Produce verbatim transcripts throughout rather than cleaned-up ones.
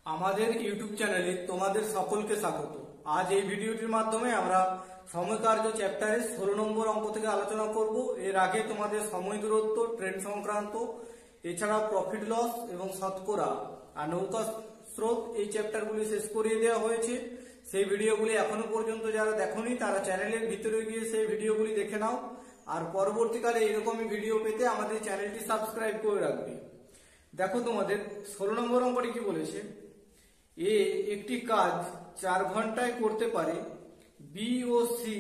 আমাদের ইউটিউব চ্যানেলে তোমাদের সকলকে স্বাগত। আজ এই ভিডিওটির মাধ্যমে আমরা সময়কার্য চ্যাপ্টারের ষোলো নম্বর অঙ্ক থেকে আলোচনা করব। এর আগে তোমাদের সময় দূরত্ব, ট্রেন্ড সংক্রান্ত, এছাড়া প্রফিট লস এবং শতকরা আর নৌকা স্রোত এই চ্যাপ্টারগুলি শেষ করিয়ে দেওয়া হয়েছে। সেই ভিডিওগুলি এখনো পর্যন্ত যারা দেখোনি তারা চ্যানেলের ভিতরে গিয়ে সেই ভিডিওগুলি দেখে নাও, আর পরবর্তীকালে এইরকমই ভিডিও পেতে আমাদের চ্যানেলটি সাবস্ক্রাইব করে রাখবে। দেখো তোমাদের ষোলো নম্বর অঙ্কটি কি বলেছে, এ একটি কাজ চার ঘন্টায় করতে পারে, বি ও সি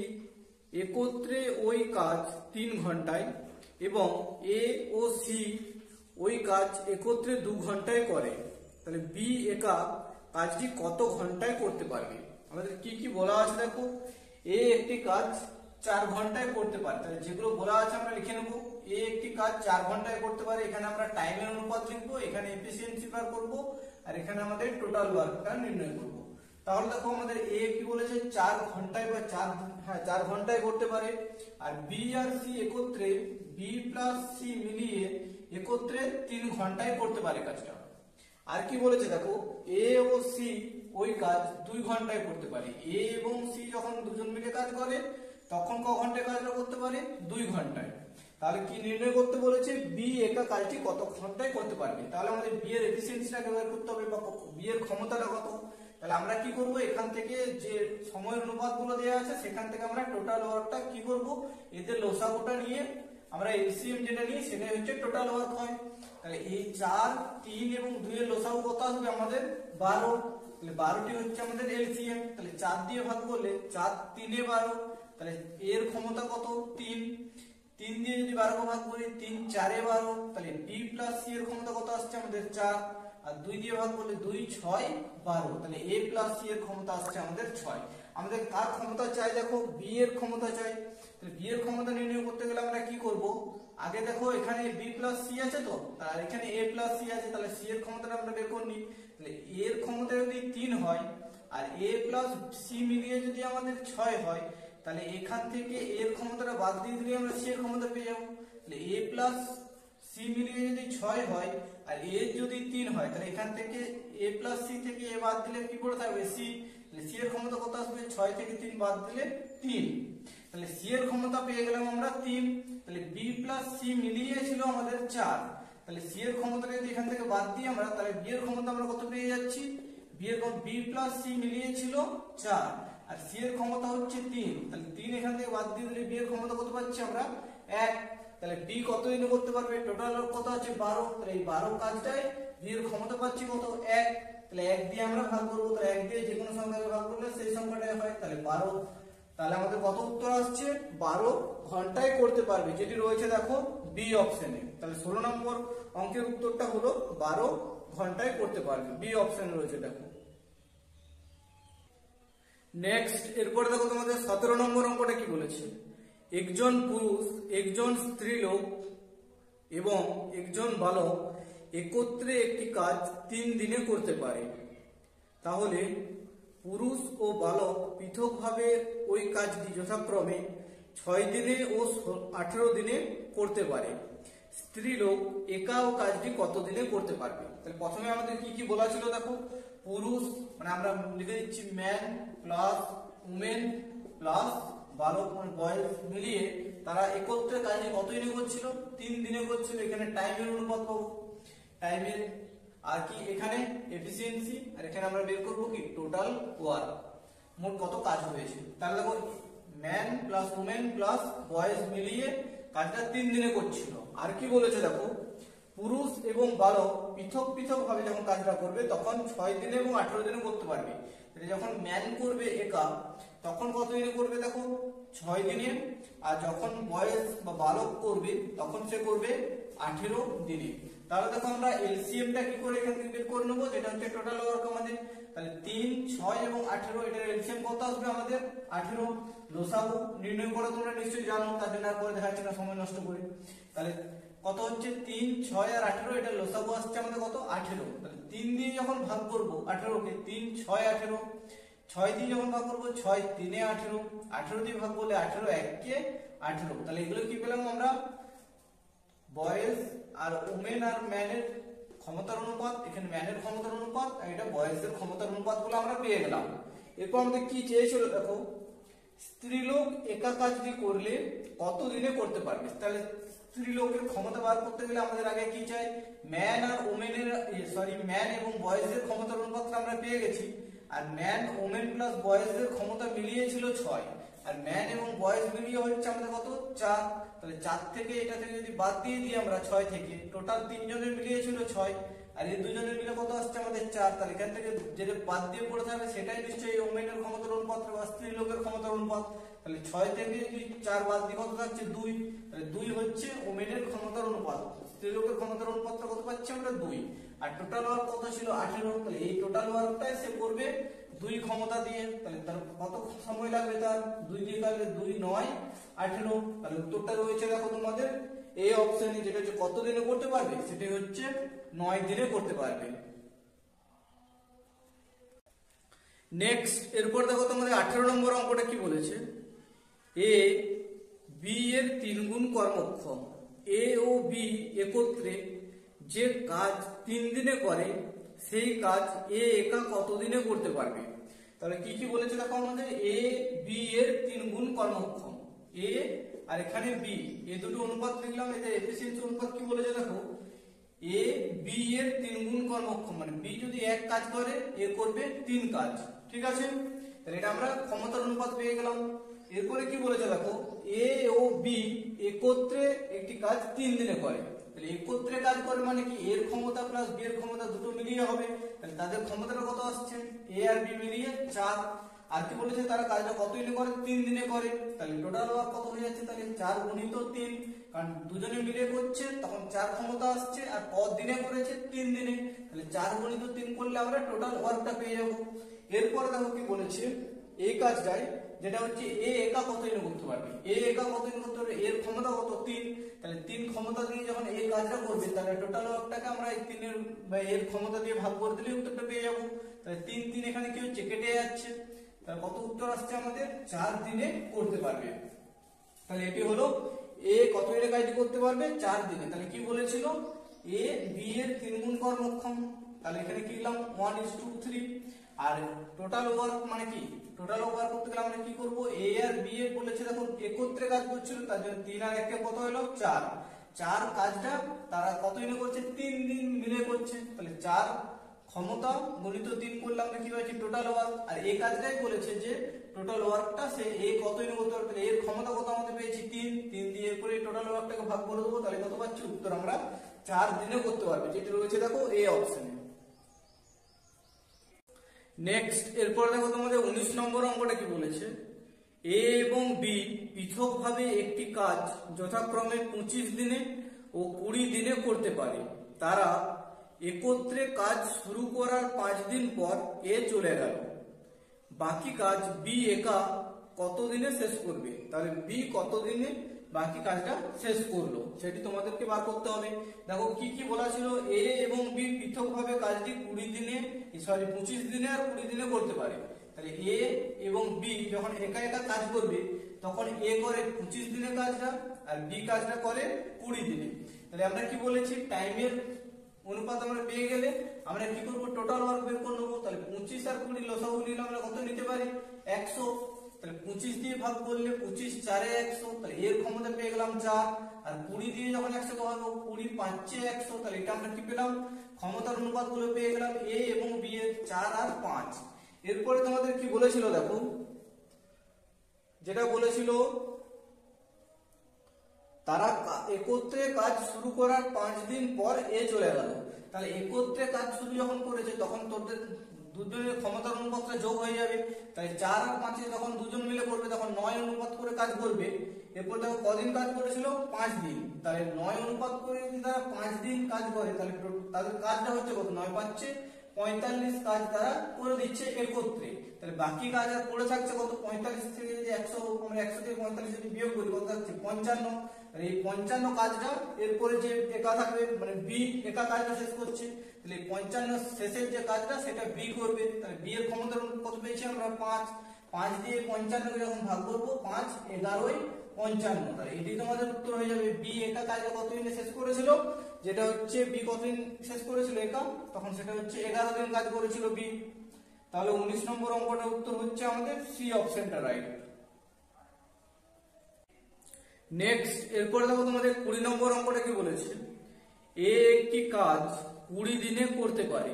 একত্রে ওই কাজ তিন ঘন্টায় এবং এ ও সি ওই কাজ একত্রে দু ঘন্টায় করে। তাহলে বি একা কাজটি কত ঘন্টায় করতে পারবে? আমাদের কি কি বলা আছে দেখো, এ একটি কাজ চার ঘন্টায় করতে পারে, তাহলে যেগুলো বলা আছে আমরা লিখে নেবো। এ একটি কাজ চার ঘন্টায় করতে পারে, এখানে আমরা টাইমের অনুপাত লিখবো, এখানে এফিসিয়েন্সি বার করবো, আর এখানে আমাদের টোটাল ওয়ার্কটা নির্ণয় করব। তাহলে দেখো আমাদের এ কি বলেছে, চার ঘন্টায় বা চার হ্যাঁ চার ঘন্টায় করতে পারে, আর বি আর সি একত্রে বি প্লাস সি মিলিয়ে একত্রে তিন ঘন্টায় করতে পারে কাজটা। আর কি বলেছে দেখো, এ ও সি ওই কাজ দুই ঘন্টায় করতে পারে। এ এবং সি যখন দুজন মিলে কাজ করে তখন ক ঘন্টায় কাজটা করতে পারে? দুই ঘন্টায়। তাহলে কি নির্ণয় করতে বলেছে, বি একা কাজটি কত ঘন্টায় করতে পারবে। তাহলে আমাদের বি এর এফিসিয়েন্সিটাকে বের করতে হবে, বা বি এর ক্ষমতাটা কত। তাহলে আমরা কি করব, এখান থেকে যে সময়ের অনুপাতগুলো দেওয়া আছে সেখান থেকে আমরা টোটাল ওয়ার্কটা কি করব, এদের লসাগুটা নিয়ে আমরা এলসিএম যেটা নিই সেটাই হচ্ছে টোটাল ওয়ার্ক হয়। তাহলে এই চার, তিন এবং দুই এর লসাগু কত আসবে আমাদের? বারো। তাহলে বারোটি হচ্ছে আমাদের এলসিএম। তাহলে চার দিয়ে ভাগ করলে চার তিনে বারো, তাহলে এর ক্ষমতা কত? তিন। তিন দিয়ে যদি বারো ভাগ করি, তিন চারে বারো, তাহলে বি প্লাস সি এর ক্ষমতা কত আসছে আমাদের? চার। আর দুই দিয়ে ভাগ করলে দুই ছয় বারো, তাহলে এ প্লাস সি এর ক্ষমতা আসছে আমাদের ছয়। আমাদের কার ক্ষমতা চাই দেখো, বি এর ক্ষমতা চাই। তাহলে বি এর ক্ষমতা নির্ণয় করতে গেলে আমরা কি করব, আগে দেখো এখানে বি প্লাস সি আছে তো, আর এখানে এ প্লাস সি আছে, তাহলে সি এর ক্ষমতাটা আমরা বের করে নিই। তাহলে এর ক্ষমতা যদি তিন হয় আর এ প্লাস সি মিলিয়ে যদি আমাদের ছয় হয়, তাহলে এখান থেকে এর ক্ষমতাটা বাদ দিয়ে দিলে আমরা সি এর ক্ষমতা পেয়ে যাবো। তাহলে এ প্লাস সি মিলিয়ে যদি ছয় হয় আর এ যদি তিন হয়, তাহলে এখান থেকে এ প্লাস সি থেকে এ বাদ দিলে কি পড়ে থাকবে? সি। তাহলে সি এর ক্ষমতা কত আসবে? ছয় থেকে তিন বাদ দিলে তিন। তাহলে সি এর ক্ষমতা পেয়ে গেলাম আমরা তিন। তাহলে বি প্লাস সি মিলিয়ে ছিল আমাদের চার। তাহলে সি এর ক্ষমতাটা যদি এখান থেকে বাদ দিই আমরা, তাহলে বি এর ক্ষমতা আমরা কত পেয়ে যাচ্ছি? বি এর বি প্লাস সি মিলিয়ে ছিল চার, আর সি এর ক্ষমতা হচ্ছে তিন। তাহলে তিন এখান থেকে বাদ দিয়ে দিলে বি এর ক্ষমতা কত পাচ্ছি আমরা? এক। তাহলে বি কত দিনে করতে পারবে? টোটাল কত আছে? বারো। তাহলে এই বারো কাজটাই বি এর ক্ষমতা পাচ্ছি কত? এক। তাহলে এক দিয়ে আমরা ভাগ করবো, তাহলে এক দিয়ে যে কোনো সংখ্যাকে ভাগ করলে সেই সংখ্যাটাই হয়, তাহলে বারো। তাহলে আমাদের কত উত্তর আসছে? বারো ঘন্টায় করতে পারবে, যেটি রয়েছে দেখো বি অপশনে। তাহলে ষোলো নম্বর অঙ্কের উত্তরটা হলো বারো ঘন্টায় করতে পারবে, বি অপশন রয়েছে দেখো। নেক্সট এরপরে দেখো তোমাদের সতেরো নম্বর অঙ্কটা কি বলেছে, একজন পুরুষ, একজন স্ত্রীলোক এবং একজন বালক একত্রে একটি কাজ তিন দিনে করতে পারে। তাহলে পুরুষ ও বালক পৃথকভাবে ওই কাজটি যথাক্রমে ছয় দিনে ও আঠেরো দিনে করতে পারে। স্ত্রীলোক একা ও কাজটি কত দিনে করতে পারবে? তাহলে প্রথমে আমাদের কি কি বলা ছিল দেখো, পুরুষ মানে আমরা লিখে দিচ্ছি ম্যান প্লাস উমেন প্লাস বালক মানে বয়েজ মিলিয়ে তারা একত্রে কাজটি কত দিনে করছিল? তিন দিনে করছিল। এখানে টাইমের অনুপাত পাবো, টাইমের, আর কি এখানে এফিসিয়েন্সি, আর এখানে আমরা বের করবো কি টোটাল ওয়ার্ক, মোট কত কাজ হয়েছে। তাহলে দেখো man plus women plus boys মিলিয়ে কাজটা তিন দিনে করছিল। আর কি বলেছে দেখো, পুরুষ এবং বালক পৃথক পৃথক ভাবে যখন কাজটা করবে তখন ছয় দিনে এবং আঠেরো দিনে করতে পারবে। যখন ম্যান করবে একা তখন কত দিনে করবে দেখো? ছয় দিনে। আর যখন বয়েজ বা বালক করবে তখন সে করবে আঠেরো দিনে। তাহলে দেখো আমরা এলসিএমটা কি করে এখান থেকে বের করে নেবো, যেটা হচ্ছে টোটাল ওয়ার্ক আমাদের। তাহলে তিন, ছয় এবং আঠেরো, এটার এলসিএম কত আসবে আমাদের? আঠেরো। লসাগু নির্ণয় করে তোমরা নিশ্চয়ই জানো, তার জন্য আর করে দেখাচ্ছি না সময় নষ্ট করে। তাহলে কত হচ্ছে? তিন, ছয় আর আঠেরো, এটা লসাগু আসছে আমাদের কত? আঠেরো। তাহলে তিন দিয়ে যখন ভাগ করবো আঠেরোকে, তিন ছয় আঠেরো, ছয় দিয়ে যখন ভাগ করবো ছয় তিনে আঠেরো, আঠেরো দিয়ে ভাগ করলে আঠেরো এককে আঠেরো। তাহলে এগুলো কি পেলাম আমরা? বয়েজ আর উমেন আর ম্যানের ক্ষমতার অনুপাত, এখানে ম্যানের ক্ষমতার অনুপাত, আর এটা বয়সের ক্ষমতার অনুপাত বলে আমরা পেয়ে গেলাম। এরপর আমাদের কি চেয়েছিল দেখো, স্ত্রীলোক একা কাজটি করলে কত দিনে করতে পারবে। তাহলে স্ত্রীলোকের ক্ষমতা বার করতে গেলে আমাদের আগে কি চাই, ম্যান আর ওমেনের সরি ম্যান এবং বয়েজের ক্ষমতার অনুপাতটা আমরা পেয়ে গেছি। আর ম্যান ওমেন প্লাস বয়েজের ক্ষমতা মিলিয়ে ছিল ছয়, আর ম্যান এবং বয়েজ মিলিয়ে হচ্ছে আমাদের কত, চার। তাহলে চার থেকে এটা থেকে যদি বাদ দিয়ে দিই আমরা ছয় থেকে, টোটাল তিনজনের মিলিয়ে ছিল ছয়, আর এই দুজনের মিলে কত আসছে আমাদের চার। তাহলে এখান থেকে যেটা বাদ দিয়ে পড়ে থাকবে সেটাই নিশ্চয়ই ওমেনের ক্ষমতার অনুপাত বা স্ত্রী লোকের ক্ষমতার অনুপাত। তাহলে ছয় থেকে যদি চার বাদ দিয়ে কত থাকছে, দুই। তাহলে দুই হচ্ছে ওমেনের ক্ষমতার অনুপাত, স্ত্রী লোকের ক্ষমতার অনুপাতটা কত পাচ্ছি আমরা, দুই। আর টোটাল ওয়ার্ক কত ছিল, আঠেরো। তাহলে এই টোটাল ওয়ার্কটাই সে করবে দুই ক্ষমতা দিয়ে। তাহলে তার কত সময় লাগবে, তার দুই দিয়ে তাহলে দুই নয় আঠেরো। তাহলে উত্তরটা রয়েছে দেখো তোমাদের এই অপশনে, যেটা হচ্ছে কত দিনে করতে পারবে, সেটা হচ্ছে নয় দিনে করতে পারবে। নেক্সট এরপর দেখো তোমাদের আঠেরো নম্বর অঙ্কটা কি বলেছে, এ বি এর তিন গুণ কর্মক্ষম। এ ও বি একত্রে যে কাজ তিন দিনে করে সেই কাজ এ একা কত দিনে করতে পারবে। তাহলে কি কি বলেছে দেখো আমাদের, এ বি এর তিন গুণ কর্মক্ষম, এ আর এখানে বি, এই দুটো অনুপাত লিখলাম। এদের এফিসিয়েন্সি অনুপাত কি বলেছে দেখো, এ বি এর তিন গুণ কর্মক্ষম, মানে বি যদি এক কাজ করে এ করবে তিন কাজ, ঠিক আছে। তাহলে এটা আমরা ক্ষমতার অনুপাত পেয়ে গেলাম। এরপরে কি বলেছে দেখো, এ ও বি একত্রে একটি কাজ তিন দিনে করে। তাহলে একত্রে কাজ করে মানে কি, এর ক্ষমতা প্লাস বি এর ক্ষমতা দুটো মিলিয়ে হবে। তাহলে তাদের ক্ষমতাটা কত আসছে, এ আর বি মিলিয়ে চার। আর কি বলেছে, তারা কাজটা কত দিনে করে, তিন দিনে করে। তাহলে টোটাল ওয়ার্ক কত হয়ে যাচ্ছে, তাহলে চার গুণিত তিন, কারণ দুজনে মিলে করছে তখন চার ক্ষমতা আসছে, আর পর দিনে করেছে তিন দিনে। তাহলে চার গুণিত তিন করলে আমরা টোটাল ওয়ার্কটা পেয়ে যাবো। এরপরে দেখো কি বলেছে, এই কাজটাই যেটা হচ্ছে এ একা কত দিনে করতে পারবে, এ একা কত দিনে করতে পারবে, এর ক্ষমতা কত, তিন। তাহলে তিন ক্ষমতা দিয়ে যখন এই কাজটা করবে, তাহলে টোটাল ওয়ার্কটাকে আমরা এই তিনের বা এর ক্ষমতা দিয়ে ভাগ করে দিলে উত্তরটা পেয়ে যাবো। তাহলে তিন তিন এখানে কি হচ্ছে, কেটে যাচ্ছে। তাহলে কত উত্তর আসছে আমাদের, চার দিনে করতে পারবে। তাহলে এটি হলো এ কত দিনে কাজটি করতে পারবে, চার দিনে। তাহলে কি বলেছিল, এ বি এর তিন গুণ কর্মক্ষম। তাহলে এখানে কি লিখলাম, ওয়ান ইস টু থ্রি। আর টোটাল ওয়ার্ক মানে কি, টোটাল ওয়ার্ক করতে গেলে আমরা কি করবো, এ আর বি এর বলেছে দেখো একত্রে কাজ করছিল, তার জন্য তিন আর একে কত হলো, চার। চার কাজটা তারা কত দিনে করছে, তিন দিন মিলে করছে। তাহলে চার ক্ষমতা গুণিত তিন করলে আমরা কি পাচ্ছি, টোটাল ওয়ার্ক। আর এই কাজটাই বলেছে যে টোটাল ওয়ার্কটা সে এ কত দিনে করতে পারবে, এর ক্ষমতা কত আমাদের পেয়েছি, তিন। তিন দিয়ে করে টোটাল ওয়ার্কটাকে ভাগ করে দেবো, তাহলে কত পাচ্ছি, উত্তর আমরা চার দিনে করতে পারবে, যেটা রয়েছে দেখো এই অপশনে। নেক্সট এরপর দেখো তোমাদের উনিশ নম্বর অঙ্কটা কি বলেছে, এ এবং বি পৃথকভাবে একটি কাজ যথাক্রমে পঁচিশ দিনে ও কুড়ি দিনে করতে পারে। তারা একত্রে কাজ শুরু করার পাঁচ দিন পর এ চলে গেল, বাকি কাজ বি একা কত দিনে শেষ করবে। তাহলে বি কত দিনে বাকি কাজটা শেষ করলো সেটি তোমাদেরকে বার করতে হবে। দেখো কি কি বলা ছিল, এ এবং বি পৃথকভাবে কাজটি কুড়ি দিনে সরি পঁচিশ দিনে আর কুড়ি দিনে করতে পারে। তাহলে এ এবং বি যখন একা একা কাজ করবে তখন এ করে পঁচিশ দিনে কাজটা আর বি কাজটা করে কুড়ি দিনে। তাহলে আমরা কি বলেছি, টাইমের অনুপাত আমরা পেয়ে গেলে আমরা কি করবো, টোটাল ওয়ার্ক বের করে নেবো। তাহলে পঁচিশ আর কুড়ি লসাগু নিলে আমরা কত নিতে পারি, একশো। তাহলে পঁচিশ দিয়ে ভাগ করলে পঁচিশ চারে একশো, তাহলে এর ক্ষমতা পেয়ে গেলাম চার। আর কুড়ি দিয়ে যখন একশো ভাগবো, কুড়ি পাঁচে একশো, তাহলে এটা আমরা কি পেলাম, ক্ষমতার অনুপাত গুলো পেয়ে গেলাম এ এবং বি এর, চার আর পাঁচ। এরপরে তোমাদের কি বলেছিল দেখো, যেটা বলেছিল তারা একত্রে কাজ শুরু করার পাঁচ দিন পর এ চলে গেল। তাহলে একত্রে কাজ শুরু যখন করেছে তখন তোদের দুজনের ক্ষমতার অনুপাতটা যোগ হয়ে যাবে। তাই চার আর পাঁচে যখন দুজন মিলে করবে তখন নয় অনুপাত করে কাজ করবে। এরপর দেখো কদিন কাজ করেছিল, পাঁচ দিন। তাহলে নয় অনুপাত করে যদি তারা পাঁচ দিন কাজ করে তাহলে তাদের কাজটা হচ্ছে কত, নয় পাচ্ছে পঁয়তাল্লিশ কাজ তারা করে দিচ্ছে একত্রে। তাহলে বাকি কাজ আর পড়ে থাকছে কত, পঁয়তাল্লিশ থেকে যে একশো আমরা একশো থেকে পঁয়তাল্লিশ যদি বিয়োগ করি কত থাকছে, পঞ্চান্ন। এই পঞ্চান্ন কাজটা এরপরে যে একা থাকবে মানে বি একা কাজটা শেষ করছে, তাহলে পঞ্চান্ন শেষের যে কাজটা সেটা বি করবে। তাহলে বি এর ক্ষমতা কত পেয়েছি আমরা, পাঁচ। পাঁচ দিয়ে পঞ্চান্নকে যখন ভাগ করবো, পাঁচ এগারোই পঞ্চান্ন। তাহলে এটি তোমাদের উত্তর হয়ে যাবে, বি একা কাজটা কত দিনে শেষ করেছিল, যেটা হচ্ছে বি কতদিন শেষ করেছিল একা, তখন সেটা হচ্ছে এগারো দিন কাজ করেছিল বি। তাহলে উনিশ নম্বর অঙ্কটার উত্তর হচ্ছে আমাদের সি অপশনটা রাইট। নেক্সট এরপরে দেখো তোমাদের কুড়ি নম্বর অঙ্কটা কি বলেছে, এ একটি কাজ কুড়ি দিনে করতে পারে,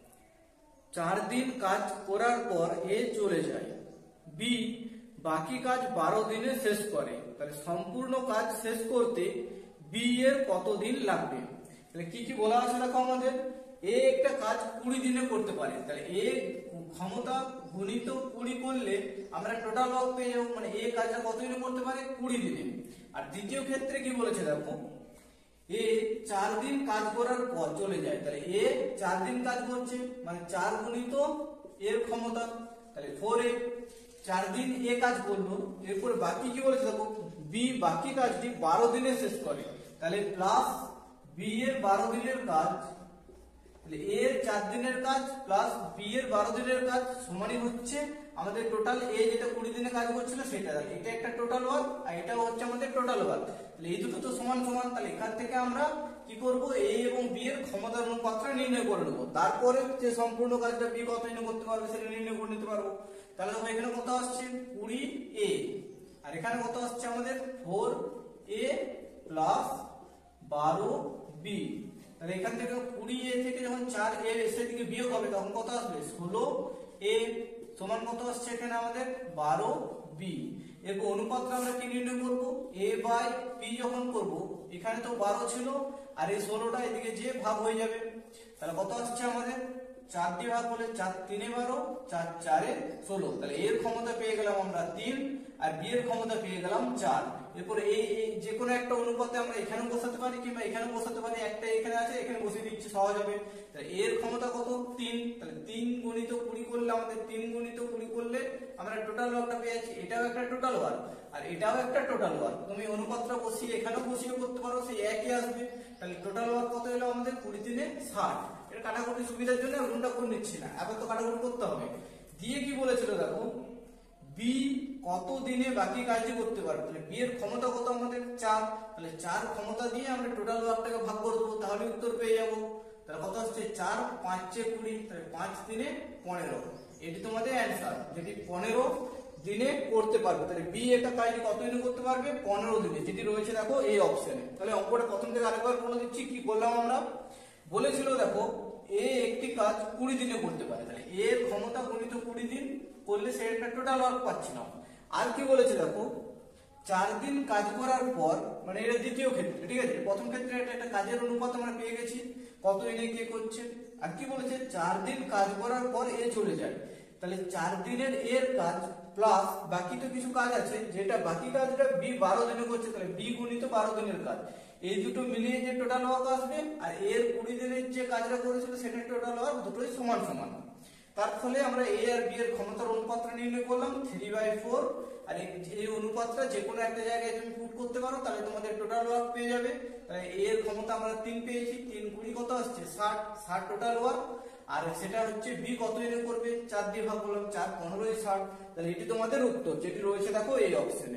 চার দিন কাজ করার পর এ চলে যায়, বি বাকি কাজ বারো দিনে শেষ করে, তাহলে সম্পূর্ণ কাজ শেষ করতে বি এর কত দিন লাগবে। তাহলে কি কি বলা আছে দেখো, আমাদের এ একটা কাজ কুড়ি দিনে করতে পারে, তাহলে এ ক্ষমতা গুণিত কুড়ি করলে আমরা টোটাল ওয়ার্ক পেয়ে যাবো, মানে এ কাজটা কত দিনে করতে পারে, কুড়ি দিনে। আর দ্বিতীয় ক্ষেত্রে কি বলেছে দেখো, এ চার দিন কাজ করার পর চলে যায়, তাহলে এ চার দিন কাজ করছে মানে চার গুণিত এর ক্ষমতা, তাহলে ফোর এ, চার দিন এ কাজ করলো, এরপর বাকি কি বলেছে দেখো, বি বাকি কাজটি বারো দিনে শেষ করে, তাহলে প্লাস বি এর বারো দিনের কাজ, তাহলে এর চার দিনের কাজ প্লাস বি এর বারো দিনের কাজ সমানই হচ্ছে আমাদের টোটাল এ যেটা কুড়ি দিনে কাজ করছিল সেটা। এটা একটা টোটাল ওয়ার্ক আর এটাও হচ্ছে আমাদের টোটাল ওয়ার্ক, তাহলে এই দুটো তো সমান সমান। তাহলে এখান থেকে আমরা কি করব, এ এবং বি এর ক্ষমতার অনুপাতটা নির্ণয় করে নেবো, তারপরে যে সম্পূর্ণ কাজটা বি কত দিনে করতে পারবে সেটা নির্ণয় করে নিতে পারবো। তাহলে দেখো এখানে কত আসছে কুড়ি এ, আর এখানে কত আসছে আমাদের ফোর এ প্লাস বারো বি। তাহলে এখান থেকে কুড়ি এ থেকে যখন চার এ এসে দিকে বিয়োগ হবে তখন কত আসবে, ষোলো এ সমান কত আসছে এখানে আমাদের বারো বি। এরপর অনুপাতটা আমরা কি নির্ণয় করবো, এ বাই বি যখন করব, এখানে তো বারো ছিল আর এই ষোলোটা এদিকে যে ভাগ হয়ে যাবে, তাহলে কত আসছে আমাদের চার দিয়ে ভাগ করলে চার তিনে বারো, চার চারে ষোলো, তাহলে এর ক্ষমতা পেয়ে গেলাম আমরা তিন আর বি এর ক্ষমতা পেয়ে গেলাম চার। এরপরে এই যে কোনো একটা অনুপাতে আমরা এখানেও বসাতে পারি কিংবা এখানেও বসাতে পারি, একটা এখানে আছে এখানে বসিয়ে দিচ্ছি সহজ হবে। তাহলে এর ক্ষমতা কত তিন, তাহলে তিন গুণিত কুড়ি করলে আমাদের তিন গুণিত কুড়ি করলে আমরা টোটাল ওয়ার্কটা পেয়ে যাচ্ছি, এটাও একটা টোটাল ওয়ার্ক আর এটাও একটা টোটাল ওয়ার্ক। তুমি অনুপাতটা বসিয়ে এখানেও বসিয়ে করতে পারো, সেই একই আসবে। তাহলে টোটাল ওয়ার্ক কত হলো আমাদের কুড়ি তিনে ষাট। এটা কাটাকুটি সুবিধার জন্য রুমটা করে নিচ্ছি না, এবার তো কাটাকুটি করতে হবে। দিয়ে কি বলেছিল দেখো, বি কত দিনে বাকি কাজটি করতে পারবে, তাহলে বি এর ক্ষমতা কত আমাদের চার, তাহলে চার ক্ষমতা দিয়ে আমরা টোটাল ওয়ার্কটাকে ভাগ করে দেবো, তাহলে উত্তর পেয়ে যাবো। তাহলে কত আসছে চার পাঁচে কুড়ি, তাহলে পাঁচ দিনে পনেরো, এটি তোমাদের অ্যান্সার, যেটি পনেরো দিনে করতে পারবে। তাহলে বি একটা কাজটি কত দিনে করতে পারবে, পনেরো দিনে, যেটি রয়েছে দেখো এই অপশনে। তাহলে অঙ্কটা প্রথম থেকে আরেকবার বলে দিচ্ছি কি বললাম আমরা, বলেছিল দেখো এ একটি কাজ কুড়ি দিনে করতে পারে, তাহলে এর ক্ষমতা গুণিত কুড়ি দিন করলে সে একটা টোটাল ওয়ার্ক পাচ্ছিলাম। আর কি বলেছে দেখো, চার দিন কাজ করার পর, মানে এটা দ্বিতীয় ক্ষেত্রে, ঠিক আছে, প্রথম ক্ষেত্রে এটা একটা কাজের অনুপাত আমরা পেয়ে গেছি কত দিনে কে করছে। আর কি বলেছে, চার দিন কাজ করার পর এ চলে যায়, তাহলে চার দিনের এর কাজ প্লাস বাকি তো কিছু কাজ আছে, যেটা বাকি কাজটা বি বারো দিনে করছে, তাহলে বি গুণিত বারো দিনের কাজ, এই দুটো মিলিয়ে যে টোটাল ওয়ার্ক আসবে আর এর কুড়ি দিনের যে কাজটা করেছিল সেটা টোটাল ওয়ার্ক, দুটোই সমান সমান। তার ফলে আমরা এ আর বি এর ক্ষমতার অনুপাতটা নির্ণয় করলাম থ্রি বাই ফোর। আর এই অনুপাতটা যে কোনো একটা জায়গায় তুমি পুট করতে পারো, তাহলে তোমাদের টোটাল ওয়ার্ক পেয়ে যাবে। তাহলে এ এর ক্ষমতা আমরা তিন পেয়েছি, তিন কুড়ি কত আসছে ষাট, ষাট টোটাল ওয়ার্ক। আর সেটা হচ্ছে বি কত দিনে করবে, চার দিয়ে ভাগ করলাম, চার পনেরোই ষাট। তাহলে এটি তোমাদের উত্তর, যেটি রয়েছে দেখো এই অপশনে।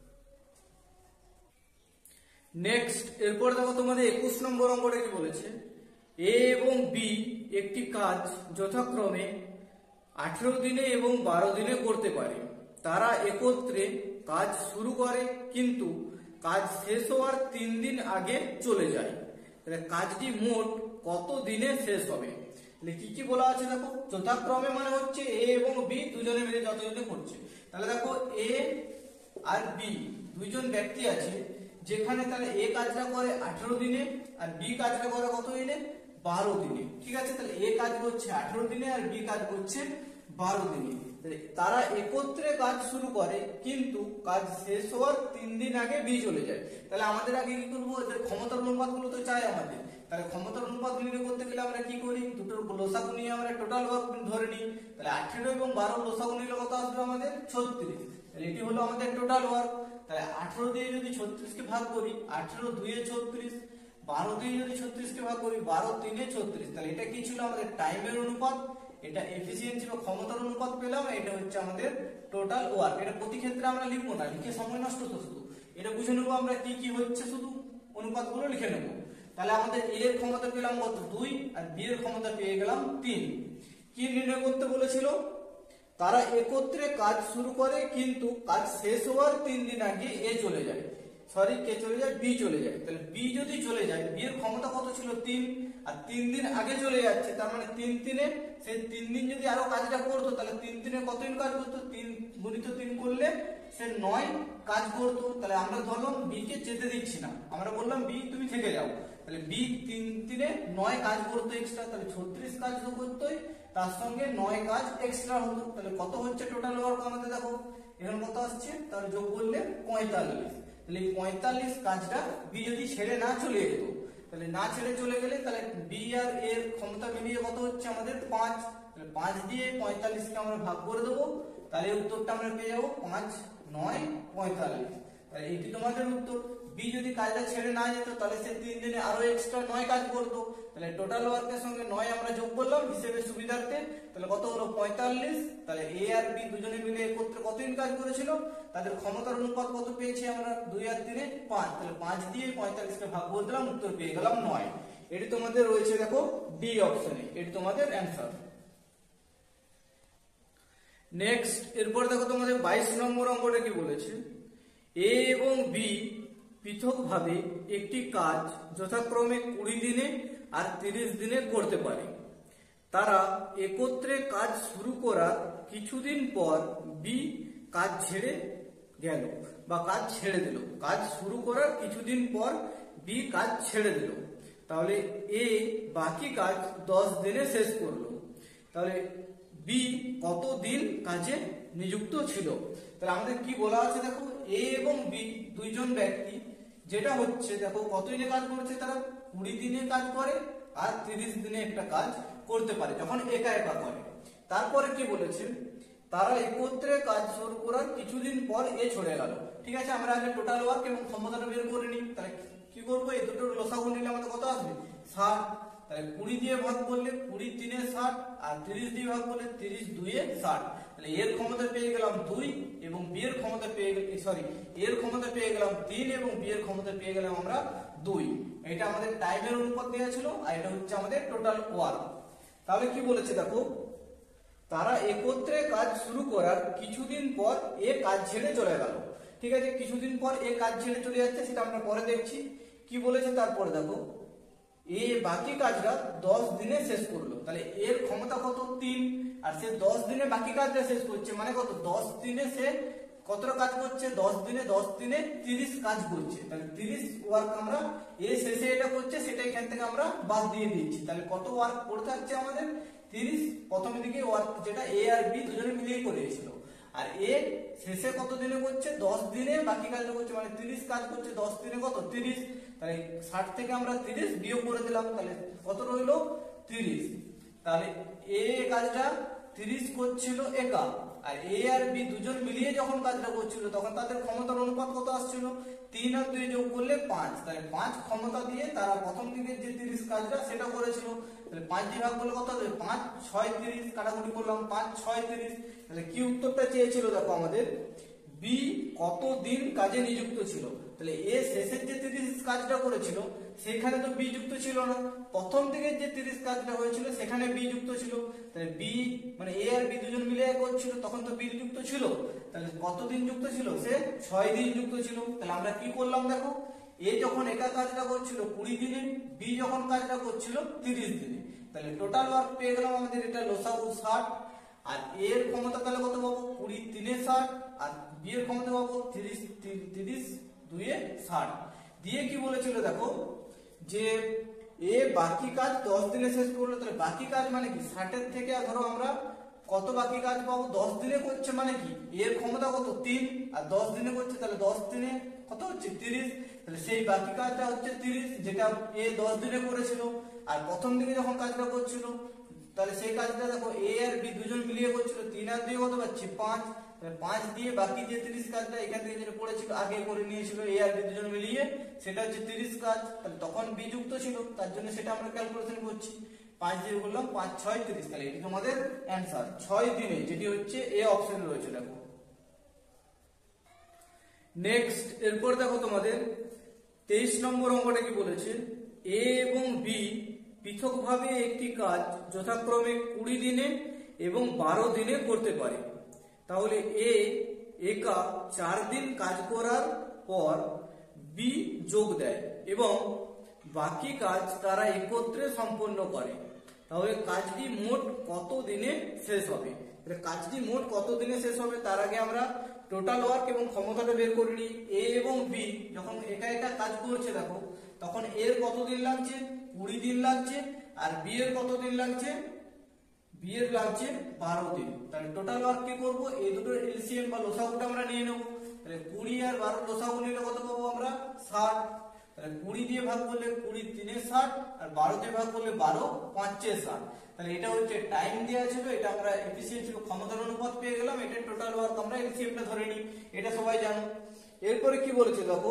নেক্সট এরপর দেখো তোমাদের একুশ নম্বর অঙ্কটা কি বলেছে, এ এবং বি একটি কাজ যথাক্রমে আঠেরো দিনে এবং বারো দিনে করতে পারে, তারা একত্রে কাজ শুরু করে কিন্তু কাজ শেষ হওয়ার তিন দিন আগে চলে যায়, তাহলে কাজটি মোট কত দিনে শেষ হবে। তাহলে কি কি বলা আছে দেখো, যথাক্রমে মানে হচ্ছে এ এবং বি দুজনে মিলে যতজনে করছে। তাহলে দেখো এ আর বি দুইজন ব্যক্তি আছে, যেখানে তাহলে এ কাজটা করে আঠেরো দিনে আর বি কাজটা করে কত দিনে, বারো দিনে, ঠিক আছে। তাহলে এ কাজ করছে আঠেরো দিনে আর বি কাজ করছে বারো দিনে, তারা একত্রে কাজ শুরু করে কিন্তু কাজ শেষ হওয়ার তিন দিন আগে বি চলে যায়। তাহলে আমাদের আগে কি করবো, এদের ক্ষমতার অনুপাত গুলো তো চাই আমাদের, তাহলে ক্ষমতার অনুপাত নির্ণয় করতে গেলে আমরা কি করি, দুটোর লসাগু নিয়ে আমরা টোটাল ওয়ার্ক ধরে নিই। তাহলে আঠেরো এবং বারো লসাগু নিলে কত আসবে আমাদের ছত্রিশ, তাহলে এটি হলো আমাদের টোটাল ওয়ার্ক। তাহলে আঠেরো দিয়ে যদি ছত্রিশ কে ভাগ করি, আঠেরো দুইয়ে ছত্রিশ, বারো দিয়ে যদি ছত্রিশ কে ভাগ করি, বারো তিনে ছত্রিশ, তাহলে এটা কি ছিল আমাদের টাইমের অনুপাত, এটা এফিসিয়েন্সি বা ক্ষমতার অনুপাত পেলাম, এটা হচ্ছে আমাদের টোটাল ওয়ার্ক। এটা প্রতি ক্ষেত্রে আমরা লিখবো না, লিখে সময় নষ্ট তো, শুধু এটা বুঝে নেবো আমরা কি কি হচ্ছে, শুধু অনুপাতগুলো লিখে নেবো। তাহলে আমাদের এ এর ক্ষমতা পেলাম কত দুই আর বি এর ক্ষমতা পেয়ে গেলাম তিন। কি নির্ণয় করতে বলেছিল? তারা একত্রে কাজ শুরু করে কিন্তু কাজ শেষ হওয়ার তিন দিন আগে এ চলে যায়, সরি কে চলে যায়, বি চলে যায়। তাহলে বি যদি চলে যায়, বি এর ক্ষমতা কত ছিল তিন, আর তিন দিন আগে চলে যাচ্ছে, তার মানে তিন তিনে সেই তিন দিন যদি আরো কাজটা করতো তাহলে তিন দিনে কতদিন কাজ করতো, তিন গুণিত তিন করলে সে নয় কাজ করতো। তাহলে আমরা ধরলাম বি কে যেতে দিচ্ছি না, আমরা বললাম বি তুমি থেকে যাও, তাহলে বি তিন তিনে নয় কাজ করতো এক্সট্রা, তাহলে ছত্রিশ কাজ তো করতোই, তার সঙ্গে নয় কাজ এক্সট্রা হতো। তাহলে কত হচ্ছে টোটাল ওয়ার্ক আমাদের দেখো এখানে কত আসছে, তাহলে যোগ করলে পঁয়তাল্লিশ। তাহলে এই পঁয়তাল্লিশ কাজটা বি যদি ছেড়ে না চলে যেত, তাহলে না ছেড়ে চলে গেলে তাহলে বি আর এর ক্ষমতা মিলিয়ে কত হচ্ছে আমাদের পাঁচ। তাহলে পাঁচ দিয়ে পঁয়তাল্লিশকে আমরা ভাগ করে দেবো, তাহলে উত্তরটা আমরা পেয়ে যাবো পাঁচ নয় পঁয়তাল্লিশ। তাহলে এটি তোমাদের উত্তর। বি যদি কাজটা ছেড়ে না যেত তাহলে সে তিন দিনে আরো এক্সট্রা নয় কাজ করতো, তাহলে টোটাল ওয়ার্কের সঙ্গে নয় আমরা যোগ করলাম হিসেবে সুবিধার্থে, তাহলে কত হলো পঁয়তাল্লিশ। তাহলে এ আর বি দুজনে মিলে একত্রে কতদিন কাজ করেছিল, তাদের ক্ষমতার অনুপাত কত পেয়েছি আমরা, দুই আর তিনে পাঁচ, তাহলে পাঁচ দিয়ে পঁয়তাল্লিশকে ভাগ করে দিলাম, উত্তর পেয়ে গেলাম নয়। এটি তোমাদের রয়েছে দেখো ডি অপশনে, এটি তোমাদের অ্যান্সার। নেক্সট এরপর দেখো তোমাদের বাইশ নম্বর অঙ্কটা কি বলেছে, এ এবং বি পৃথকভাবে একটি কাজ যথাক্রমে কুড়ি দিনে আর তিরিশ দিনে করতে পারে। তারা একত্রে কাজ শুরু করার কিছুদিন পর বি কাজ ছেড়ে গেল বা কাজ ছেড়ে দিল, কাজ শুরু করার কিছুদিন পর বি কাজ ছেড়ে দিল, তাহলে এ বাকি কাজ দশ দিনে শেষ করলো। তাহলে বি কত দিন কাজে নিযুক্ত ছিল? তাহলে আমাদের কি বলা আছে দেখো, এ এবং বি দুইজন ব্যক্তি, যেটা হচ্ছে দেখো কতদিনে কাজ করছে, তারা কুড়ি দিনে কাজ করে আর তিরিশ দিনে একটা কাজ করতে পারে যখন একা একা করে। তারপরে কি বলেছে, তারা একত্রে কাজ শুরু করার কিছুদিন পর এ ছড়ে গেল। ঠিক আছে, আমরা আগে টোটাল ওয়ার্ক এবং ক্ষমতাটা বের করে নিই। তাহলে কি করবো, এই দুটোর লসাগু নিলে আমাদের কত আসবে, ষাট। তাহলে কুড়ি দিয়ে ভাগ করলে কুড়ি তিনে ষাট, আর তিরিশ দিয়ে ভাগ করলে তিরিশ দুইয়ে ষাট। তাহলে এর ক্ষমতা পেয়ে গেলাম দুই এবং বি এর ক্ষমতা পেয়ে গেল, সরি এর ক্ষমতা পেয়ে গেলাম তিন এবং বি এর ক্ষমতা পেয়ে গেলাম আমরা দুই। এটা আমাদের টাইমের অনুপাত দেওয়া ছিল, আর এটা হচ্ছে আমাদের টোটাল ওয়ার্ক। তাহলে কি বলেছে দেখো, তারা একত্রে কাজ শুরু করার কিছুদিন পর এ কাজ ছেড়ে চলে গেল। ঠিক আছে, কিছুদিন পর এ কাজ ছেড়ে চলে যাচ্ছে, সেটা আমরা পরে দেখছি। কি বলেছে তারপরে দেখো, এ বাকি কাজটা দশ দিনে শেষ করলো। তাহলে এর ক্ষমতা কত, তিন, আর সে দশ দিনে বাকি কাজটা শেষ করছে, মানে কত, দশ দিনে সে কতটা কাজ করছে, দশ দিনে দশ দিনে তিরিশ কাজ করছে। তাহলে তিরিশ ওয়ার্ক আমরা এ শেষে এটা করছে সেটা এখান থেকে আমরা বাদ দিয়ে দিচ্ছি। তাহলে কত ওয়ার্ক করে থাকছে আমাদের, তিরিশ। প্রথম দিকে ওয়ার্ক যেটা এ আর বি দুজনে মিলিয়ে করেছিল, আর এ শেষে কত দিনে করছে, দশ দিনে বাকি কাজটা করছে, মানে তিরিশ কাজ করছে, দশ দিনে কত, তিরিশ। তাহলে ষাট থেকে আমরা তিরিশ বিয়োগ করে দিলাম, তাহলে কত রইলো, তিরিশ। তাহলে এ কাজটা তিরিশ করছিল একা, আর এ আর বি দুজন মিলিয়ে যখন কাজটা করছিল তখন তাদের ক্ষমতার অনুপাত কত আসছিল, তিন আর দুই যোগ করলে পাঁচ। তাহলে পাঁচ ক্ষমতা দিয়ে তারা প্রথম দিকে যে তিরিশ কাজটা সেটা করেছিল। তাহলে পাঁচ দিয়ে ভাগ করলে কত হবে, পাঁচ ছয় তিরিশ, কাটাকুটি করলাম, পাঁচ ছয় তিরিশ। তাহলে কি উত্তরটা চেয়েছিল দেখো আমাদের, বি কত দিন কাজে নিযুক্ত ছিল। তাহলে এ শেষের যে তিরিশ কাজটা করেছিল সেখানে তো বি যুক্ত ছিল না, প্রথম দিকে যে তিরিশ কাজটা হয়েছিল সেখানে বি যুক্ত ছিল। তাহলে বি মানে এ আর বি দুজন মিলে করছিল, তখন তো বি যুক্ত ছিল। তাহলে কতদিন যুক্ত ছিল, সে ছয় দিন যুক্ত ছিল। তাহলে আমরা কি করলাম দেখো, এ যখন একা কাজটা করছিল কুড়ি দিনে, বি যখন কাজটা করছিল তিরিশ দিনে। তাহলে টোটাল ওয়ার্ক পেয়ে গেলাম আমাদের, এটা লসাগু ষাট, আর এর ক্ষমতা তাহলে কত পাবো, কুড়ি তিনে ষাট, আর বি এর ক্ষমতা পাবো তিরিশ তিরিশ দুইয়ে ষাট। দিয়ে কি বলেছিল দেখো, যে এ বাকি কাজ দশ দিনে শেষ করলো। তাহলে বাকি কাজ মানে কি, ষাটের থেকে ধরো আমরা কত বাকি কাজ পাবো, দশ দিনে করছে, মানে কি এর ক্ষমতা কত, তিন, আর দশ দিনে করছে, তাহলে দশ দিনে কত হচ্ছে, তিরিশ। তাহলে সেই বাকি কাজটা হচ্ছে তিরিশ, যেটা এ দশ দিনে করেছিল, আর প্রথম দিকে যখন কাজটা করছিল তাহলে সেই কাজটা দেখো এ আর বি দুজন মিলিয়ে করছিল, তিন আর দুই কত পাচ্ছি, পাঁচ। পাঁচ দিয়ে বাকি যে তিরিশ কাজটা এখান থেকে যেটা পড়েছিল আগে করে নিয়েছিল এ আর বি দুজন মিলিয়ে, সেটা হচ্ছে তিরিশ কাজ। তাহলে তখন বি যুক্ত ছিল, তার জন্য সেটা আমরা ক্যালকুলেশন করছি। পাঁচ দিয়ে বললাম পাঁচ ছয় তিরিশ, তাহলে এটি তোমাদের অ্যান্সার, ছয় দিনে, যেটি হচ্ছে এ অপশনে রয়েছে দেখো। নেক্সট এরপর দেখো তোমাদের তেইশ নম্বর অঙ্কটা কি বলেছে, এ এবং বি পৃথকভাবে একটি কাজ যথাক্রমে কুড়ি দিনে এবং বারো দিনে করতে পারে, তাহলে এ একা চার দিন কাজ করার পর বি যোগ দেয় এবং বাকি কাজ তারা একত্রে সম্পন্ন করে, তাহলে কাজটি মোট কত দিনে শেষ হবে? কাজটি মোট কত দিনে শেষ হবে তার আগে আমরা টোটাল ওয়ার্ক এবং ক্ষমতাটা বের করে নিই। এ এবং বি যখন একা একা কাজ করছে দেখো, তখন এর কত দিন লাগছে? কুড়ি দিন লাগছে। আর বি এর কত দিন লাগছে? বি এর লাগছে বারো দিন। তাহলে টোটাল ওয়ার্ক কি করবো? এই দুটোর এলসিএম বা লসাগুটা আমরা নিয়ে নেবো। তাহলে কুড়ি আর বারো লসাগু নিলে কত পাবো আমরা? ষাট। তাহলে কুড়ি দিয়ে ভাগ করলে কুড়ি তিনে ষাট, আর বারো দিয়ে ভাগ করলে বারো পাঁচে ষাট। তাহলে এটা হচ্ছে টাইম দেওয়া ছিল, এটা আমরা এফিসিয়েন্সি ক্ষমতার অনুপাত পেয়ে গেলাম। এটা টোটাল ওয়ার্ক আমরা এলসিএমটা ধরে নিই, এটা সবাই জানো। এরপরে কি বলেছে দেখো,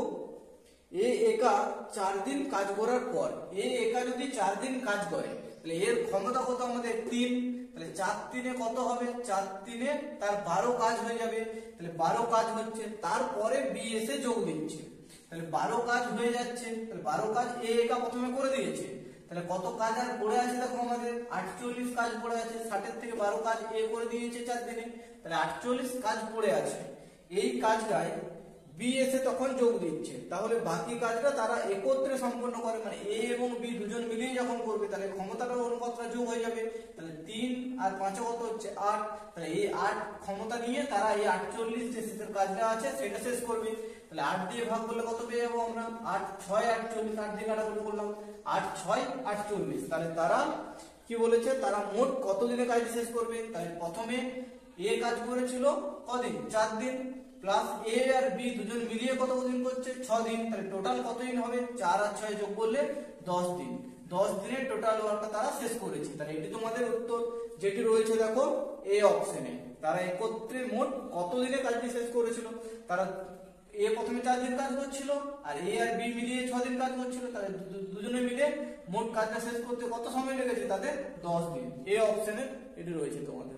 এ একা চার দিন কাজ করার পর, এ একা যদি চার দিন কাজ করে তাহলে এর ক্ষমতা কত আমাদের? তিন। তাহলে চার তিনে কত হবে? চার তিনে তার বারো কাজ হয়ে যাবে। তাহলে বারো কাজ হচ্ছে, তারপরে বি এসে যোগ দিচ্ছে। তাহলে বারো কাজ হয়ে যাচ্ছে। তাহলে বারো কাজ এ একা প্রথমে করে দিয়েছে। তাহলে কত কাজ আর পড়ে আছে দেখো আমাদের? আটচল্লিশ কাজ পড়ে আছে। ষাটের থেকে বারো কাজ এ করে দিয়েছে চার দিনে, তাহলে আটচল্লিশ কাজ পড়ে আছে। এই কাজটাই বি এসে তখন যোগ দিচ্ছে, তাহলে বাকি কাজটা তারা একত্রে সম্পন্ন করে, মানে এ এবং বি দুজন মিলিয়ে যখন করবে তাহলে ক্ষমতাটার অনুপাতটা যোগ হয়ে যাবে। তাহলে তিন আর পাঁচে কত হচ্ছে? আট। তাহলে এই আট ক্ষমতা নিয়ে তারা এই আটচল্লিশ যে শেষের কাজটা আছে সেটা শেষ করবে। তাহলে আট দিয়ে ভাগ করলে কত পেয়ে যাবো আমরা? আট ছয় আটচল্লিশ। আট দিয়ে কাটাকুটি করলাম, আট ছয় আটচল্লিশ। তাহলে তারা কি বলেছে? তারা মোট কত দিনে কাজ শেষ করবে? তাহলে প্রথমে এ কাজ করেছিল কদিন? চার দিন। প্লাস এ আর বি দুজন মিলিয়ে কত দিন করছে? ছ দিন। তাহলে টোটাল কত দিন হবে? চার আর ছয় যোগ করলে দশ দিন। দশ দিনের টোটাল ওয়ার্কটা তারা শেষ করেছে। তাহলে এটি তোমাদের উত্তর, যেটি রয়েছে দেখো এ অপশনে। তারা একত্রে মোট কত দিনে কাজটি শেষ করেছিল? তারা এ প্রথমে চার দিন কাজ করছিল আর এ আর বি মিলিয়ে ছ দিন কাজ করছিল। তাহলে দুজনে মিলে মোট কাজটা শেষ করতে কত সময় লেগেছে? তাদের দশ দিন। এ অপশনে এটি রয়েছে তোমাদের।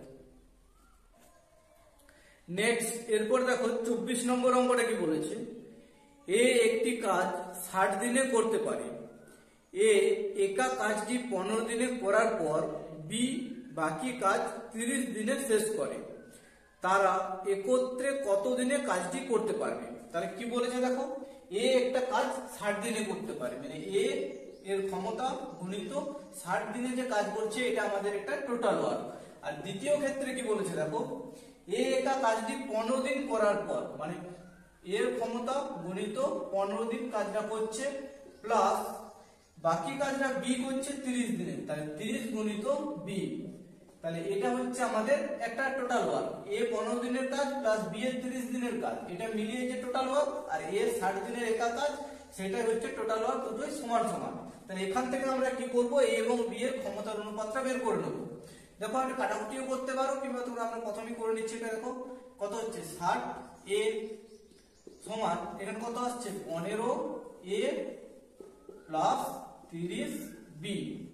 নেক্সট, এরপর দেখো চব্বিশ নম্বর অঙ্কটা কি বলেছে? এ একটি কাজ ষাট দিনে করতে পারে। এ একা কাজটি পনেরো দিনে করার পর বি বাকি কাজ তিরিশ দিনে শেষ করে, তারা একত্রে কত দিনে কাজটি করতে পারবে? তাহলে কি বলেছে দেখো, এ একটা কাজ ষাট দিনে করতে পারে, মানে এ এর ক্ষমতা গুণিত ষাট দিনে যে কাজ করছে এটা আমাদের একটা টোটাল ওয়ার্ক। আর দ্বিতীয় ক্ষেত্রে কি বলেছে দেখো, এ একা কাজটি পনেরো দিন করার পর, মানে এর ক্ষমতা গুণিত পনেরো দিন কাজটা করছে, প্লাস বাকি কাজটা বি করছে তিরিশ দিনে, তাহলে তিরিশ গুণিত বি। তাহলে এটা হচ্ছে আমাদের একটা টোটাল ওয়ার্ক। এ পনেরো দিনের কাজ প্লাস বি এর তিরিশ দিনের কাজ, এটা মিলিয়ে যে টোটাল ওয়ার্ক, আর এ ষাট দিনের একা কাজ, সেটাই হচ্ছে টোটাল ওয়ার্ক। দুটোই সমান সমান। তাহলে এখান থেকে আমরা কি করব? এ এবং বি এর ক্ষমতার অনুপাতটা বের করে নেবো। দেখো আমি কাটাকুটিও করতে পারো, কিংবা তোমরা আমরা প্রথমেই করে নিচ্ছি। এটা দেখো কত হচ্ছে? ষাট এ সমান এখানে কত আসছে? পনেরো এ প্লাস তিরিশ বি।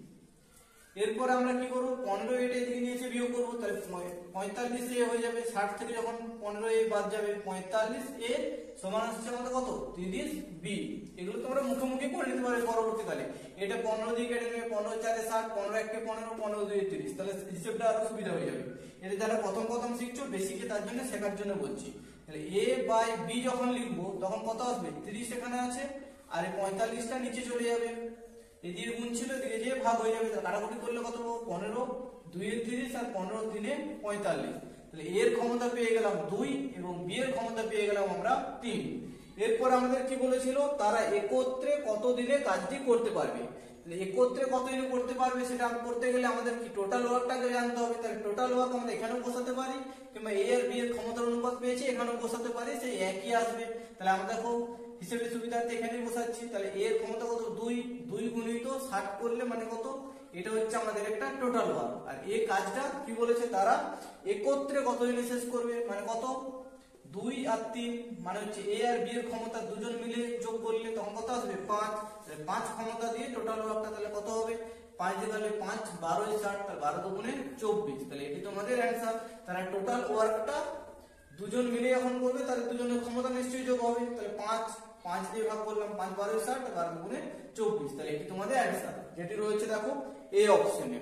এরপর আমরা কি করবো? পনেরো এটা এদিকে নিয়েছে বিয়োগ করবো, তাহলে পঁয়তাল্লিশ এ হয়ে যাবে। ষাট থেকে যখন পনেরো এ বাদ যাবে, পঁয়তাল্লিশ এ সমান আসছে আমাদের কত? তিরিশ বি। এগুলো তোমরা মুখে মুখে করে নিতে পারবে পরবর্তীকালে। এটা পনেরো দিয়ে কেটে নেবে, পনেরো চারে ষাট, পনেরো একে পনেরো, পনেরো দুই তিরিশ, তাহলে হিসেবটা আরো সুবিধা হয়ে যাবে। এটা যারা প্রথম প্রথম শিখছো বেসিকে, তার জন্য শেখার জন্য বলছি। তাহলে এ বাই বি যখন লিখবো তখন কত আসবে? তিরিশ এখানে আছে, আর এই পঁয়তাল্লিশটা নিচে চলে যাবে। এদিকে গুণ ছিল, এদিকে যে ভাগ হয়ে যাবে। কাটাকুটি করলে কত পাবো? পনেরো দুই এর তিরিশ আর পনেরো তিনে পঁয়তাল্লিশ। তাহলে এর ক্ষমতা পেয়ে গেলাম দুই এবং বি এর ক্ষমতা পেয়ে গেলাম আমরা তিন। এরপর আমাদের কি বলেছিল? তারা একত্রে কত দিনে কাজটি করতে পারবে। একত্রে কত দিনে করতে পারবে সেটা করতে গেলে আমাদের কি টোটাল ওয়ার্কটাকে জানতে হবে। তাহলে টোটাল ওয়ার্ক আমরা এখানেও বসাতে পারি, কিংবা এ আর বি এর ক্ষমতার অনুপাত পেয়েছি এখানেও বসাতে পারি, সেই একই আসবে। তাহলে আমরা দেখো হিসেবে সুবিধার্থে এখানেই বসাচ্ছি। তাহলে এর ক্ষমতা কত? দুই। দুই গুণিত ষাট করলে মানে কত? এটা হচ্ছে আমাদের একটা টোটাল ওয়ার্ক। আর এই কাজটা কি বলেছে? তারা একত্রে কত দিনে শেষ করবে, মানে কত? দুই আর তিন, মানে হচ্ছে এ আর বি এর ক্ষমতা দুজন মিলে যোগ করলে তখন কত আসবে? পাঁচ। পাঁচ ক্ষমতা দিয়ে টোটাল ওয়ার্কটা তাহলে কত হবে? পাঁচ দিয়ে তাহলে পাঁচ বারো ষাট, তাহলে বারো দুগুণে চব্বিশ। তাহলে এটি তোমাদের অ্যান্সার। তারা টোটাল ওয়ার্কটা দুজন মিলে যখন করবে তাহলে দুজনের ক্ষমতা নিশ্চয়ই যোগ হবে। তাহলে পাঁচ পাঁচ দিয়ে ভাগ করলাম, পাঁচ বারোই ষাট, বারো গুণে চব্বিশ। তাহলে এটি তোমাদের অ্যান্সার, যেটি রয়েছে দেখো এই অপশনে।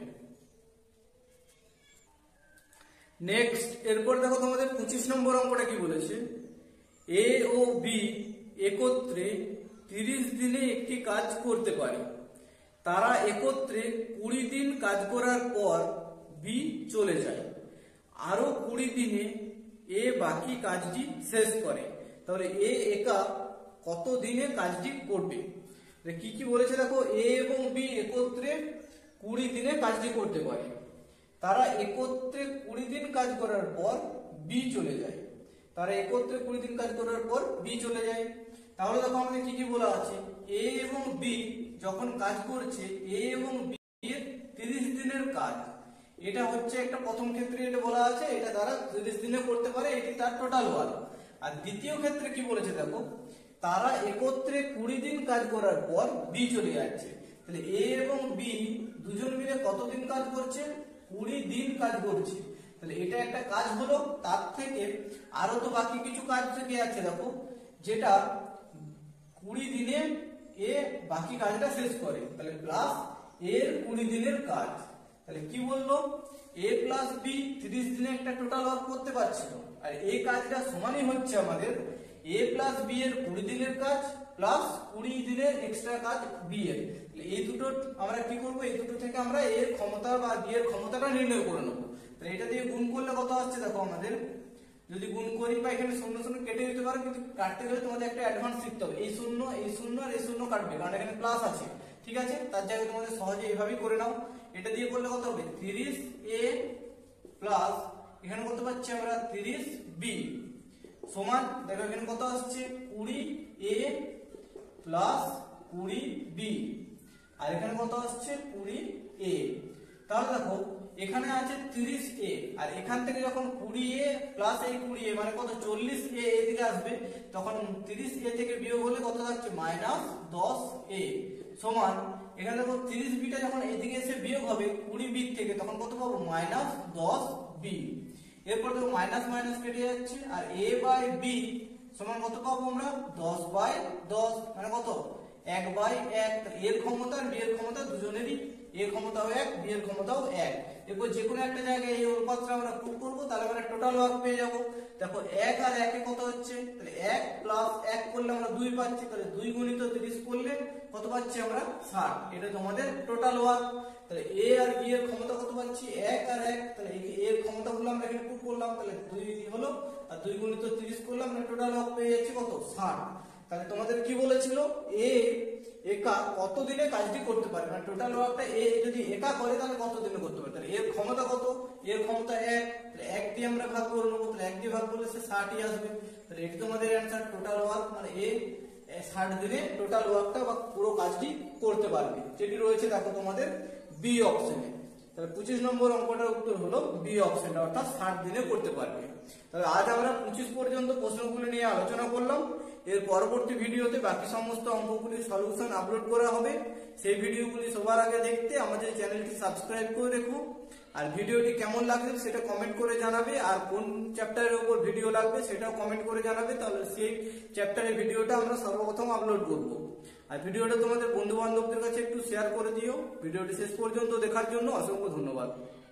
নেক্সট, এরপর দেখো তোমাদের পঁচিশ নম্বর অঙ্কটা কি বলেছে, এ ও বি একত্রে তিরিশ দিনে একটি কাজ করতে পারে। তারা একত্রে কুড়ি দিন কাজ করার পর বি চলে যায়, আরো কুড়ি দিনে এ বাকি কাজটি শেষ করে। তাহলে এ একা কত দিনে কাজটি করবে? কি কি বলেছে দেখো, এ এবং বি একত্রে কুড়ি দিনে কাজটি করতে পারে। তারা একত্রে কুড়ি দিন কাজ করার পর বি চলে যায়। তারা একত্রে কুড়ি দিন কাজ করার পর বি চলে যায়। তাহলে দেখো আমাদের কি কি বলা আছে, এ এবং বি যখন কাজ করছে, এ এবং বি এর তিরিশ দিনের কাজ, এটা হচ্ছে একটা প্রথম ক্ষেত্রে এটা বলা আছে, এটা তারা তিরিশ দিনে করতে পারে, এটি তার টোটাল ওয়ার্ক। আর দ্বিতীয় ক্ষেত্রে কি বলেছে দেখো, তারা একত্রে কুড়ি দিন কাজ করার পর বি চলে যাচ্ছে। তাহলে এ এবং বি দুজন মিলে কতদিন কাজ করছে? কুড়ি দিন কাজ করছে। তাহলে এটা একটা কাজ হলো, তার থেকে আরো তো বাকি কিছু কাজ থেকে আছে দেখো, যেটা কুড়ি দিনে এ বাকি কাজটা শেষ করে। তাহলে প্লাস এর কুড়ি দিনের কাজ। তাহলে কি বললো, এ প্লাস বি তিরিশ দিনে একটা টোটাল ওয়ার্ক করতে পারছিল, আর এই কাজটা সমানই হচ্ছে আমাদের এ প্লাস বি এর কুড়ি দিনের কাজ প্লাস কুড়ি দিনের এক্সট্রা কাজ বি এর। এই দুটো আমরা কি করবো, এই দুটো থেকে আমরা এর ক্ষমতা বা বি এর ক্ষমতাটা নির্ণয় করে নেবো। তাহলে এটা দিয়ে গুণ করলে কত আসছে দেখো আমাদের, যদি গুণ করি বা এখানে শূন্য শূন্য কেটে দিতে পারো, কিন্তু কাটতে গেলে তোমাদের একটা অ্যাডভান্স শিখতে হবে, এই শূন্য এই শূন্য আর এই শূন্য কাটবে, কারণ এখানে প্লাস আছে, ঠিক আছে? তার জায়গায় তোমাদের সহজে এইভাবেই করে নাও। এটা দিয়ে করলে কত হবে, তিরিশ এ প্লাস এখানে কত পাচ্ছি আমরা তিরিশ বি সমান, দেখো এখানে কত আসছে কুড়ি এ প্লাস কুড়ি বি, আর এখানে কত আসছে কুড়ি এ। তাহলে দেখো এখানে আছে তিরিশ এ, আর এখান থেকে যখন কুড়ি এ প্লাস এই কুড়ি এ মানে কত চল্লিশ এ এদিকে আসবে, তখন তিরিশ এ থেকে বিয়োগ হলে কত থাকছে মাইনাস দশ এ সমান, এখানে দেখো তিরিশ বিটা যখন এদিকে এসে বিয়োগ হবে কুড়ি বি থেকে, তখন কত পাবো মাইনাস দশ বি। এরপর দেখো মাইনাস মাইনাস কেটে যাচ্ছে, আর এ বাই বি সমান কত পাবো আমরা দশ বাই দশ, মানে কত এক বাই এক। এর ক্ষমতা আর বি এর ক্ষমতা দুজনেরই, এর ক্ষমতাও এক বি এর ক্ষমতাও এক। এরপর যে কোনো একটা জায়গায় এই অনুপাতটা আমরা প্রুভ করবো, তাহলে আমরা টোটাল ওয়ার্ক পেয়ে যাবো। দেখো এক আর একে কত হচ্ছে, তাহলে এক প্লাস এক করলে আমরা দুই পাচ্ছি, তাহলে দুই গুণিত তিরিশ করলে কত পাচ্ছি আমরা ষাট। এটা তোমাদের টোটাল ওয়ার্ক। তাহলে এ আর বি এর ক্ষমতা কত পাচ্ছি এক আর এক, তাহলে এর ক্ষমতা গুলো আমরা এখানে প্রুভ করলাম, তাহলে দুই হলো আর দুই গুণিত তিরিশ করলাম, আমরা টোটাল ওয়ার্ক পেয়ে যাচ্ছি কত ষাট। তাহলে তোমাদের কি বলেছিল, এ একা কত দিনে কাজটি করতে পারে, মানে টোটাল ওয়ার্কটা এ যদি একা করে তাহলে কত দিনে করতে পারে। তাহলে এর ক্ষমতা কত, এর ক্ষমতা এক, তাহলে এক দিয়ে আমরা ভাগ করে নেবো, তাহলে এক দিয়ে ভাগ করলে সে ষাটই আসবে। তাহলে এটি তোমাদের অ্যান্সার, টোটাল ওয়ার্ক মানে এ ষাট দিনে টোটাল ওয়ার্কটা বা পুরো কাজটি করতে পারবে, যেটি রয়েছে দেখো তোমাদের বি অপশনে। তাহলে পঁচিশ নম্বর অঙ্কটার উত্তর হলো বি অপশনটা, অর্থাৎ ষাট দিনে করতে পারবে। তাহলে আজ আমরা পঁচিশ পর্যন্ত প্রশ্নগুলো নিয়ে আলোচনা করলাম। এর পরবর্তী ভিডিওতে বাকি সমস্ত অঙ্কগুলির সলিউশন আপলোড করা হবে। সেই ভিডিওগুলি সবার আগে দেখতে আমাদের চ্যানেলটি সাবস্ক্রাইব করে রেখো। আর ভিডিওটি কেমন লাগবে সেটা কমেন্ট করে জানাবে, আর কোন চ্যাপ্টারের উপর ভিডিও লাগবে সেটাও কমেন্ট করে জানাবে, তাহলে সেই চ্যাপ্টারের ভিডিওটা আমরা সর্বপ্রথম আপলোড করব। আর ভিডিওটা তোমাদের বন্ধু বান্ধবদের কাছে একটু শেয়ার করে দিও। ভিডিওটি শেষ পর্যন্ত দেখার জন্য অসংখ্য ধন্যবাদ।